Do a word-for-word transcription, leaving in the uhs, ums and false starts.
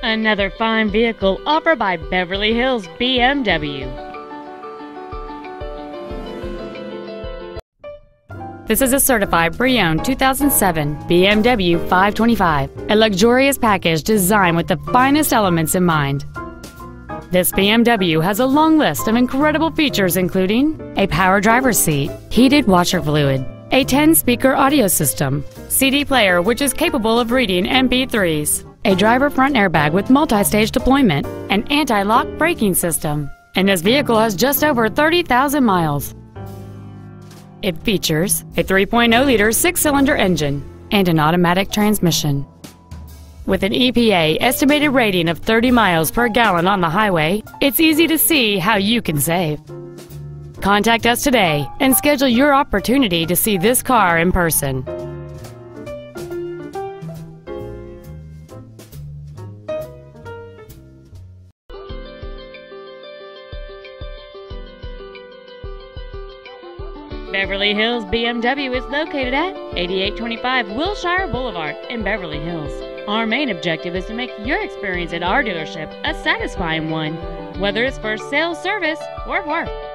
Another fine vehicle offered by Beverly Hills B M W. This is a certified pre-owned two thousand seven B M W five twenty-five, a luxurious package designed with the finest elements in mind. This B M W has a long list of incredible features including a power driver's seat, heated washer fluid, a ten speaker audio system, C D player which is capable of reading M P threes, a driver front airbag with multi-stage deployment, an anti-lock braking system, and this vehicle has just over thirty thousand miles. It features a three point oh liter six-cylinder engine and an automatic transmission. With an E P A estimated rating of thirty miles per gallon on the highway, it's easy to see how you can save. Contact us today and schedule your opportunity to see this car in person. Beverly Hills B M W is located at eighty-eight twenty-five Wilshire Boulevard in Beverly Hills. Our main objective is to make your experience at our dealership a satisfying one, whether it's for sales, service, or work.